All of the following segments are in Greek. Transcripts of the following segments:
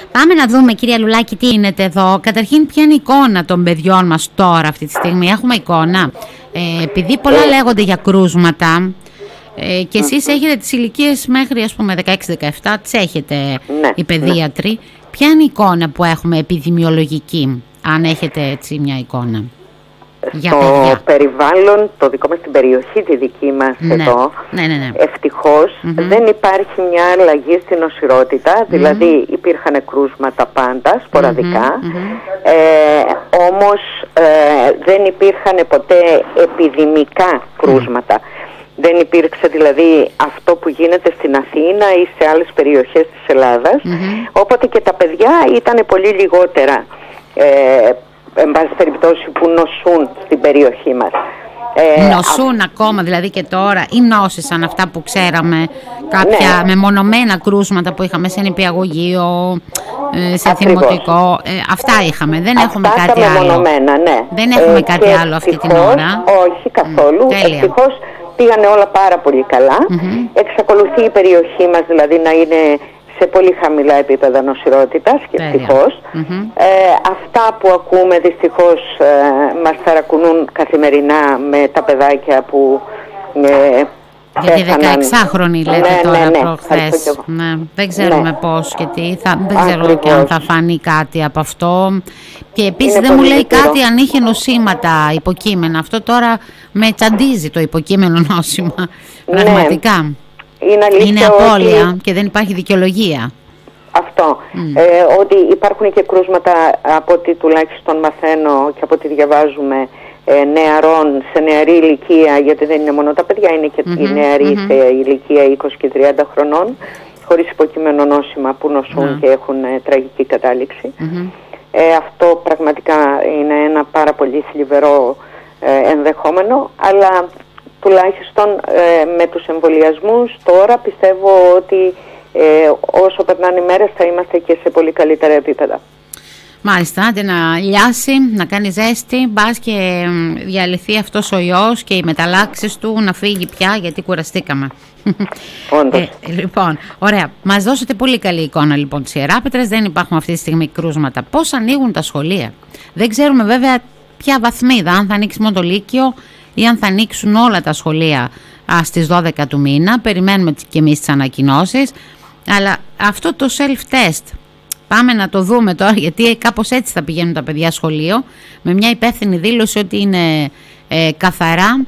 Πάμε να δούμε, κυρία Λουλάκη, τι γίνεται εδώ. Καταρχήν, ποια είναι η εικόνα των παιδιών μας τώρα αυτή τη στιγμή? Έχουμε εικόνα? Επειδή πολλά λέγονται για κρούσματα, και εσείς έχετε τις ηλικίες μέχρι, ας πούμε, 16-17, τις έχετε, οι παιδίατροι. Ποια είναι η εικόνα που έχουμε επιδημιολογική, αν έχετε έτσι μια εικόνα? Στο περιβάλλον, το δικό μας, στην περιοχή τη δική μας εδώ, ευτυχώς δεν υπάρχει μια αλλαγή στην νοσηρότητα, δηλαδή υπήρχαν κρούσματα πάντα, σποραδικά, όμως δεν υπήρχαν ποτέ επιδημικά κρούσματα. Δεν υπήρξε δηλαδή αυτό που γίνεται στην Αθήνα ή σε άλλες περιοχές της Ελλάδας, όποτε και τα παιδιά ήταν πολύ λιγότερα, εν πάση περιπτώσει, που νοσούν στην περιοχή μας. Νοσούν ακόμα δηλαδή και τώρα, ή νόσησαν αυτά που ξέραμε, κάποια μεμονωμένα κρούσματα που είχαμε σε νηπιαγωγείο, σε δημοτικό, αυτά είχαμε, δεν έχουμε κάτι άλλο. Δεν έχουμε κάτι άλλο αυτή την ώρα. Όχι καθόλου, ευτυχώς πήγανε όλα πάρα πολύ καλά. Εξακολουθεί η περιοχή μας δηλαδή να είναι σε πολύ χαμηλά επίπεδα νοσηρότητας και ευτυχώς. Αυτά που ακούμε δυστυχώς μας ταρακουνούν καθημερινά με τα παιδάκια που για τη 16χρονη λέτε τώρα προχθές. Δεν ξέρουμε πώς και τι, δεν ξέρω και αν θα φανεί κάτι από αυτό. Και επίσης δεν μου λέει κάτι αν είχε νοσήματα υποκείμενα. Αυτό τώρα με τσαντίζει, το υποκείμενο νόσημα. Πραγματικά. Είναι απώλεια και δεν υπάρχει δικαιολογία. Αυτό. Ότι υπάρχουν και κρούσματα, από ό,τι τουλάχιστον μαθαίνω και από ό,τι διαβάζουμε, νεαρών σε νεαρή ηλικία, γιατί δεν είναι μόνο τα παιδιά, είναι και οι νεαροί σε ηλικία 20 και 30 χρονών, χωρίς υποκείμενο νόσημα, που νοσούν και έχουν τραγική κατάληξη. Αυτό πραγματικά είναι ένα πάρα πολύ θλιβερό ενδεχόμενο, αλλά τουλάχιστον με τους εμβολιασμούς τώρα πιστεύω ότι όσο περνάνε οι μέρες θα είμαστε και σε πολύ καλύτερα επίπεδα. Μάλιστα, άντε να λιάσει, να κάνει ζέστη, μπας και διαλυθεί αυτός ο ιός και οι μεταλλάξεις του να φύγει πια, γιατί κουραστήκαμε. Όντως. Λοιπόν, ωραία. Μας δώσετε πολύ καλή εικόνα λοιπόν της Ιεράπετρας, δεν υπάρχουν αυτή τη στιγμή κρούσματα. Πώς ανοίγουν τα σχολεία? Δεν ξέρουμε βέβαια ποια βαθμίδα, αν θα ανοίξει μόνο το Λύκειο ή αν θα ανοίξουν όλα τα σχολεία στις 12 του μήνα. Περιμένουμε και εμείς τις ανακοινώσεις. Αλλά αυτό το self-test, πάμε να το δούμε τώρα, γιατί κάπως έτσι θα πηγαίνουν τα παιδιά σχολείο, με μια υπεύθυνη δήλωση ότι είναι καθαρά.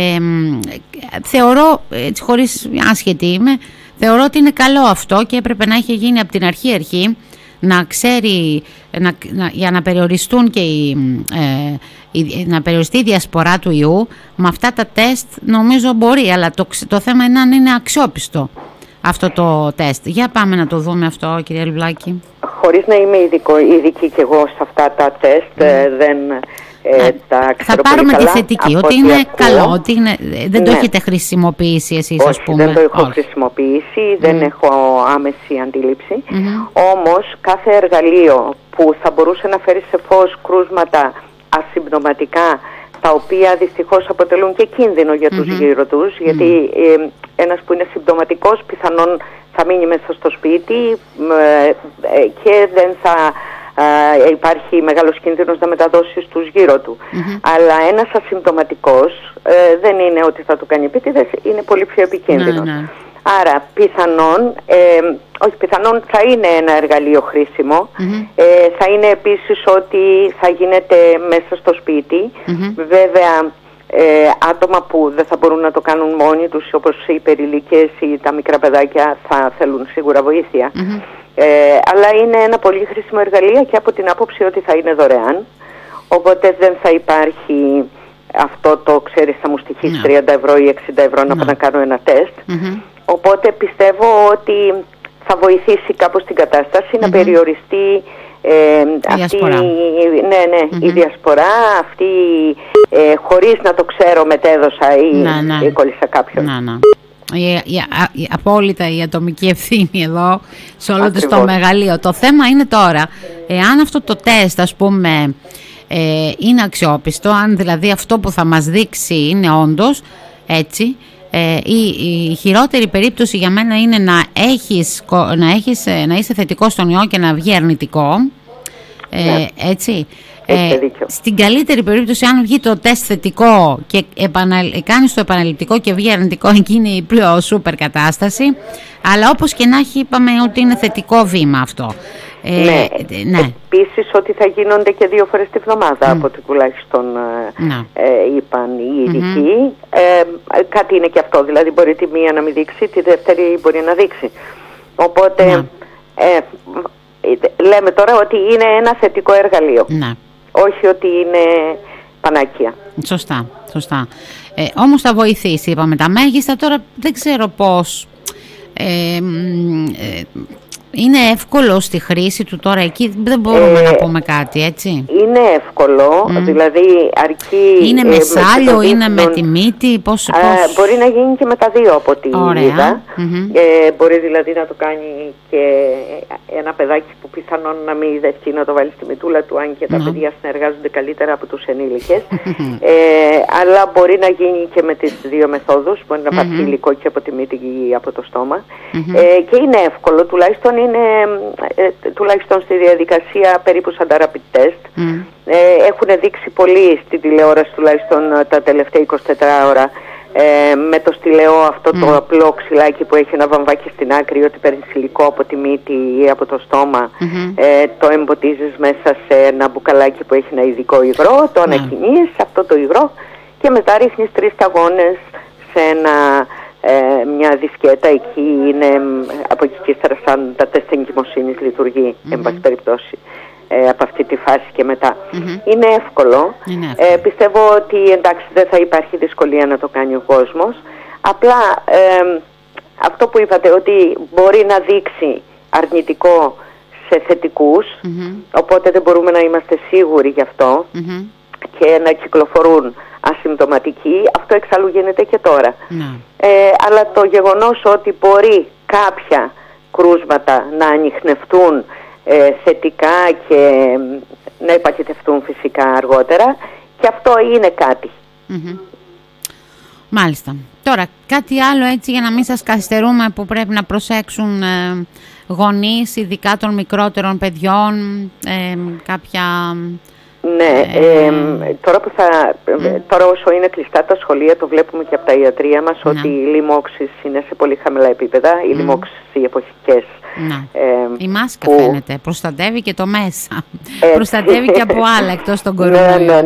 Θεωρώ, έτσι χωρίς άσχετη είμαι, θεωρώ ότι είναι καλό αυτό και έπρεπε να έχει γίνει από την αρχή, να ξέρει, για να περιοριστούν και να περιοριστεί η διασπορά του ιού. Με αυτά τα τεστ νομίζω μπορεί, αλλά το θέμα είναι αν είναι αξιόπιστο αυτό το τεστ. Για πάμε να το δούμε αυτό, κυρία Λουλάκη. Χωρίς να είμαι ειδική κι εγώ σε αυτά τα τεστ, δεν τα ξέρω. Θα πάρουμε πολύ τη θετική, ότι είναι καλό, ότι δεν το έχετε χρησιμοποιήσει εσείς, ας πούμε. Δεν το έχω χρησιμοποιήσει, δεν έχω άμεση αντίληψη. Όμως κάθε εργαλείο που θα μπορούσε να φέρει σε φως κρούσματα ασυμπτωματικά, τα οποία δυστυχώς αποτελούν και κίνδυνο για τους γύρω τους, γιατί ένας που είναι συμπτωματικός πιθανόν θα μείνει μέσα στο σπίτι και δεν θα υπάρχει μεγάλος κίνδυνος να μεταδώσει στους γύρω του. Αλλά ένας ασυμπτωματικός δεν είναι ότι θα του κάνει επίτηδες, είναι πολύ πιο επικίνδυνος. Άρα πιθανόν, όχι πιθανόν, θα είναι ένα εργαλείο χρήσιμο. Θα είναι επίσης ότι θα γίνεται μέσα στο σπίτι. Βέβαια άτομα που δεν θα μπορούν να το κάνουν μόνοι τους, όπως οι υπερηλίκες ή τα μικρά παιδάκια, θα θέλουν σίγουρα βοήθεια. Αλλά είναι ένα πολύ χρήσιμο εργαλείο και από την άποψη ότι θα είναι δωρεάν. Οπότε δεν θα υπάρχει αυτό το, ξέρεις, θα μου στοιχίσει 30 ευρώ ή 60 ευρώ να πάω να κάνω ένα τεστ. Οπότε πιστεύω ότι θα βοηθήσει κάπως την κατάσταση, να περιοριστεί αυτή η διασπορά, αυτή χωρίς να το ξέρω μετέδωσα ή κόλλησα κάποιον. Απόλυτα η ατομική ευθύνη εδώ σε όλο το μεγαλείο. Το θέμα είναι τώρα, εάν αυτό το τεστ, ας πούμε, είναι αξιόπιστο, αν δηλαδή αυτό που θα μας δείξει είναι όντως έτσι, Η χειρότερη περίπτωση για μένα είναι να είσαι θετικό στον ιό και να βγει αρνητικό. Έτσι. Στην καλύτερη περίπτωση, αν βγει το τεστ θετικό και κάνεις το επαναληπτικό και βγει αρνητικό, εκεί είναι η πιο σούπερ κατάσταση. Αλλά όπως και να έχει, είπαμε ότι είναι θετικό βήμα αυτό. Ναι. Επίσης ότι θα γίνονται και 2 φορές τη βδομάδα, από ό,τι τουλάχιστον είπαν οι ειδικοί. Κάτι είναι και αυτό, δηλαδή μπορεί τη μία να μην δείξει, τη δεύτερη μπορεί να δείξει. Οπότε λέμε τώρα ότι είναι ένα θετικό εργαλείο, όχι ότι είναι πανάκια. Σωστά. Όμως θα βοηθήσει, είπαμε τα μέγιστα. Τώρα δεν ξέρω πώς είναι εύκολο στη χρήση του τώρα εκεί, δεν μπορούμε να πούμε κάτι, έτσι. Είναι εύκολο, δηλαδή αρκεί... Είναι με σάλιο, είναι με τη μύτη, πώς... Μπορεί να γίνει και με τα δύο από ό,τι είδα. Μπορεί δηλαδή να το κάνει και ένα παιδάκι που πιθανόν να μην δεχτεί να το βάλει στη μητούλα του, αν και τα παιδιά συνεργάζονται καλύτερα από τους ενήλικες. Αλλά μπορεί να γίνει και με τις δύο μεθόδους, μπορεί να πάρει υλικό και από τη μύτη ή από το στόμα. Και είναι εύκολο, τουλάχιστον στη διαδικασία περίπου σαν τα rapid test. Έχουν δείξει πολύ στην τηλεόραση, τουλάχιστον τα τελευταία 24 ώρα, με το στυλαιό αυτό το απλό ξυλάκι που έχει ένα βαμβάκι στην άκρη, ότι παίρνει υλικό από τη μύτη ή από το στόμα, το εμποτίζεις μέσα σε ένα μπουκαλάκι που έχει ένα ειδικό υγρό, το ανακοινείς αυτό το υγρό και μετά ρίχνεις 3 σταγόνες σε μια δισκέτα. Εκεί είναι από εκεί και ύστερα, σαν τα τεστ εγκυμοσύνης λειτουργεί, εν πάση περιπτώσει, από αυτή τη φάση και μετά. Είναι εύκολο. Πιστεύω ότι εντάξει, δεν θα υπάρχει δυσκολία να το κάνει ο κόσμος. Απλά αυτό που είπατε, ότι μπορεί να δείξει αρνητικό σε θετικούς, οπότε δεν μπορούμε να είμαστε σίγουροι γι' αυτό, και να κυκλοφορούν ασυμπτωματικοί. Αυτό εξάλλου γίνεται και τώρα. Αλλά το γεγονός ότι μπορεί κάποια κρούσματα να ανιχνευτούν θετικά και να επακετευτούν φυσικά αργότερα, και αυτό είναι κάτι. Μάλιστα. Τώρα κάτι άλλο, έτσι, για να μην σας καθυστερούμε, που πρέπει να προσέξουν γονείς, ειδικά των μικρότερων παιδιών, κάποια... Τώρα όσο είναι κλειστά τα σχολεία, το βλέπουμε και από τα ιατρεία μας, ότι οι λοιμώξεις είναι σε πολύ χαμηλά επίπεδα, οι λοιμώξεις οι εποχικές. Η μάσκα φαίνεται, προστατεύει και το μέσα, προστατεύει και από άλλα εκτός των κορονοϊών.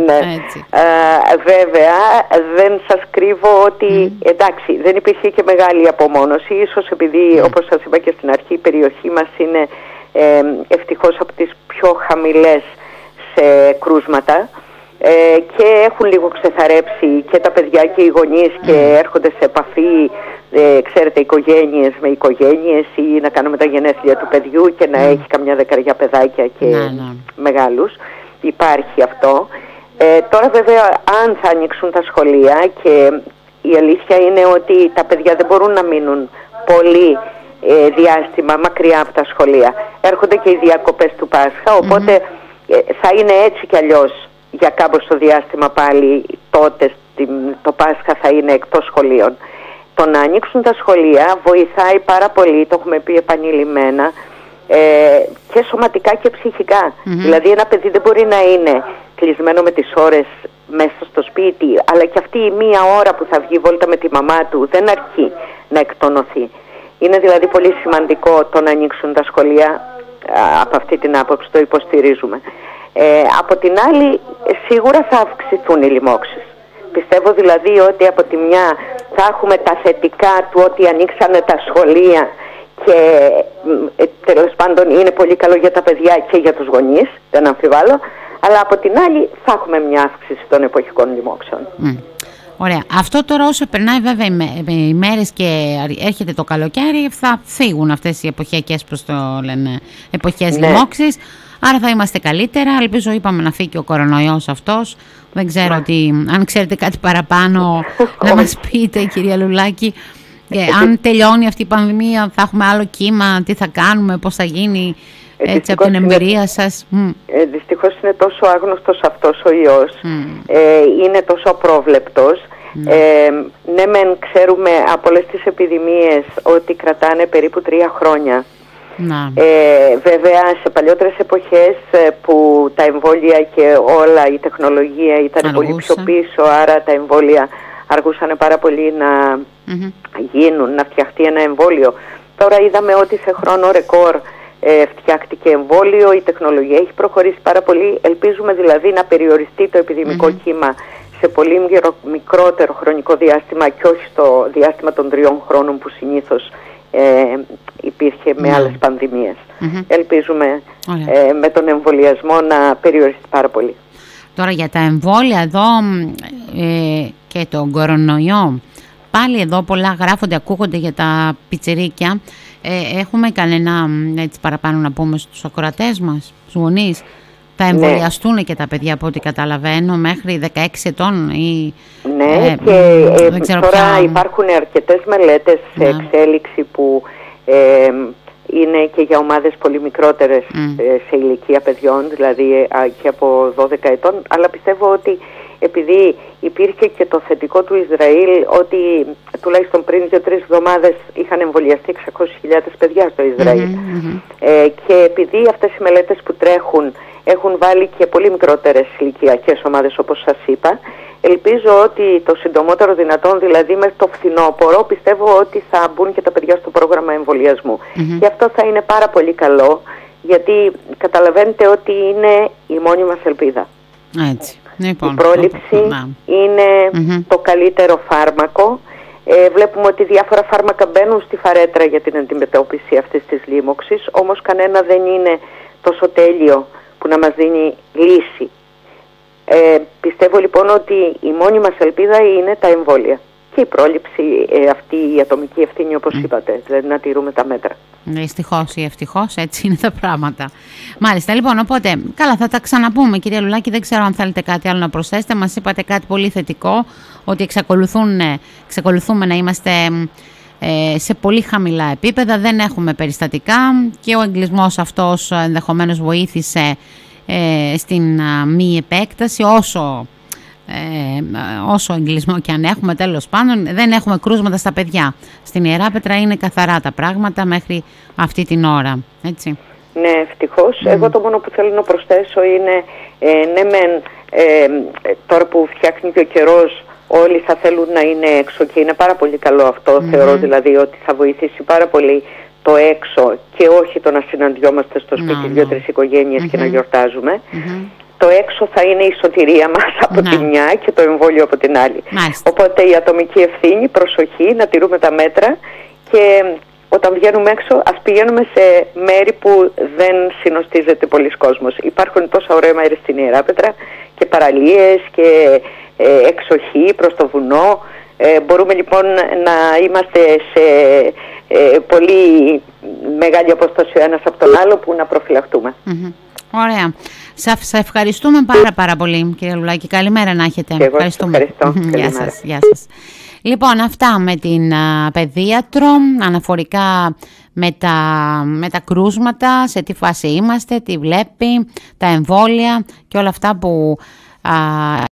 Βέβαια, δεν σας κρύβω ότι εντάξει, δεν υπήρχε και μεγάλη απομόνωση, ίσως επειδή, όπως σας είπα και στην αρχή, η περιοχή μας είναι ευτυχώς από τις πιο χαμηλές σε κρούσματα, και έχουν λίγο ξεθαρέψει και τα παιδιά και οι γονείς, και έρχονται σε επαφή, ξέρετε, οικογένειες με οικογένειες, ή να κάνουμε τα γενέθλια του παιδιού και να έχει καμιά 10 παιδάκια και μεγάλους. Υπάρχει αυτό. Τώρα βέβαια, αν θα ανοίξουν τα σχολεία, και η αλήθεια είναι ότι τα παιδιά δεν μπορούν να μείνουν πολύ διάστημα μακριά από τα σχολεία. Έρχονται και οι διακοπές του Πάσχα, οπότε θα είναι έτσι κι αλλιώς για κάμποσο διάστημα πάλι. Τότε το Πάσχα θα είναι εκτός σχολείων. Το να ανοίξουν τα σχολεία βοηθάει πάρα πολύ, το έχουμε πει επανειλημμένα, και σωματικά και ψυχικά. Δηλαδή ένα παιδί δεν μπορεί να είναι κλεισμένο με τις ώρες μέσα στο σπίτι, αλλά και αυτή η μία ώρα που θα βγει βόλτα με τη μαμά του δεν αρκεί να εκτονωθεί. Είναι δηλαδή πολύ σημαντικό το να ανοίξουν τα σχολεία. Από αυτή την άποψη το υποστηρίζουμε. Από την άλλη, σίγουρα θα αυξηθούν οι λοιμώξεις. Πιστεύω δηλαδή ότι από τη μια θα έχουμε τα θετικά του ότι ανοίξανε τα σχολεία, και τέλος πάντων είναι πολύ καλό για τα παιδιά και για τους γονείς, δεν αμφιβάλλω, αλλά από την άλλη θα έχουμε μια αύξηση των εποχικών λοιμώξεων. Ωραία. Αυτό τώρα, όσο περνάει βέβαια οι μέρες και έρχεται το καλοκαίρι, θα φύγουν αυτές οι εποχιακές, προς το λένε, εποχές λοιμώξεις. Άρα θα είμαστε καλύτερα. Ελπίζω, είπαμε, να φύγει ο κορονοϊός αυτός. Δεν ξέρω αν ξέρετε κάτι παραπάνω να μας πείτε, κυρία Λουλάκη. Αν τελειώνει αυτή η πανδημία, θα έχουμε άλλο κύμα, τι θα κάνουμε, πώς θα γίνει, έτσι, από την εμπειρία σας? Δυστυχώς είναι τόσο άγνωστος αυτός ο ιός, είναι τόσο απρόβλεπτος. Ναι, μεν ξέρουμε από όλες τις επιδημίες ότι κρατάνε περίπου 3 χρόνια. Βέβαια σε παλιότερες εποχές που τα εμβόλια και όλα η τεχνολογία ήταν πολύ πιο πίσω, άρα τα εμβόλια αργούσαν πάρα πολύ να γίνουν, να φτιαχτεί ένα εμβόλιο. Τώρα είδαμε ότι σε χρόνο ρεκόρ φτιάχτηκε εμβόλιο, η τεχνολογία έχει προχωρήσει πάρα πολύ. Ελπίζουμε δηλαδή να περιοριστεί το επιδημικό κύμα σε πολύ μικρότερο χρονικό διάστημα και όχι στο διάστημα των 3 χρόνων που συνήθως υπήρχε με άλλες πανδημίες. Ελπίζουμε με τον εμβολιασμό να περιοριστεί πάρα πολύ. Τώρα για τα εμβόλια εδώ και τον κορονοϊό, πάλι εδώ πολλά γράφονται, ακούγονται για τα πιτσιρίκια. Έχουμε κανένα έτσι παραπάνω να πούμε στους ακροατές μας, στους γονείς? Θα εμβολιαστούν και τα παιδιά από ό,τι καταλαβαίνω μέχρι 16 ετών ή... Ναι, και τώρα υπάρχουν αρκετές μελέτες σε εξέλιξη που είναι και για ομάδες πολύ μικρότερες σε ηλικία παιδιών, δηλαδή και από 12 ετών, αλλά πιστεύω ότι επειδή υπήρχε και το θετικό του Ισραήλ ότι τουλάχιστον πριν 2-3 εβδομάδες είχαν εμβολιαστεί 600.000 παιδιά στο Ισραήλ και επειδή αυτές οι μελέτες που τρέχουν έχουν βάλει και πολύ μικρότερες ηλικιακές ομάδες όπως σας είπα, ελπίζω ότι το συντομότερο δυνατόν, δηλαδή μέχρι το φθινόπωρο, πιστεύω ότι θα μπουν και τα παιδιά στο πρόγραμμα εμβολιασμού. Και αυτό θα είναι πάρα πολύ καλό, γιατί καταλαβαίνετε ότι είναι η μόνη μας ελπίδα. Έτσι. Λοιπόν, η πρόληψη είναι το καλύτερο φάρμακο. Βλέπουμε ότι διάφορα φάρμακα μπαίνουν στη φαρέτρα για την αντιμετώπιση αυτής της λίμωξης, όμως κανένα δεν είναι τόσο τέλειο που να μας δίνει λύση. Πιστεύω λοιπόν ότι η μόνη μας ελπίδα είναι τα εμβόλια και η πρόληψη, αυτή η ατομική ευθύνη όπως είπατε, δηλαδή να τηρούμε τα μέτρα. Δυστυχώς ή ευτυχώς έτσι είναι τα πράγματα. Μάλιστα, λοιπόν, οπότε καλά, θα τα ξαναπούμε κυρία Λουλάκη, δεν ξέρω αν θέλετε κάτι άλλο να προσθέσετε. Μας είπατε κάτι πολύ θετικό, ότι εξακολουθούμε να είμαστε σε πολύ χαμηλά επίπεδα, δεν έχουμε περιστατικά και ο εγκλισμός αυτός ενδεχομένως βοήθησε στην μη επέκταση, όσο εγκλισμό και αν έχουμε, τέλος πάντων δεν έχουμε κρούσματα στα παιδιά. Στην Ιεράπετρα είναι καθαρά τα πράγματα μέχρι αυτή την ώρα, έτσι. Ναι, ευτυχώς. Εγώ το μόνο που θέλω να προσθέσω είναι τώρα που φτιάχνει και ο καιρός, όλοι θα θέλουν να είναι έξω και είναι πάρα πολύ καλό αυτό. Θεωρώ δηλαδή ότι θα βοηθήσει πάρα πολύ το έξω και όχι το να συναντιόμαστε στο σπίτι 2-3 οικογένειες και να γιορτάζουμε. Το έξω θα είναι η σωτηρία μας από τη μια και το εμβόλιο από την άλλη. Οπότε η ατομική ευθύνη, προσοχή, να τηρούμε τα μέτρα και όταν βγαίνουμε έξω ας πηγαίνουμε σε μέρη που δεν συνοστίζεται πολλής κόσμος. Υπάρχουν τόσα ωραία μέρη στην Ιεράπετρα και παραλίες και εξοχή προς το βουνό. Μπορούμε λοιπόν να είμαστε σε πολύ μεγάλη απόσταση ο ένας από τον άλλο που να προφυλαχτούμε. Ωραία. Σας ευχαριστούμε πάρα πολύ κύριε Λουλάκη. Καλημέρα να έχετε. Και εγώ ευχαριστώ. Γεια σας. Λοιπόν, αυτά με την παιδίατρο, αναφορικά με τα κρούσματα, σε τι φάση είμαστε, τι βλέπει, τα εμβόλια και όλα αυτά που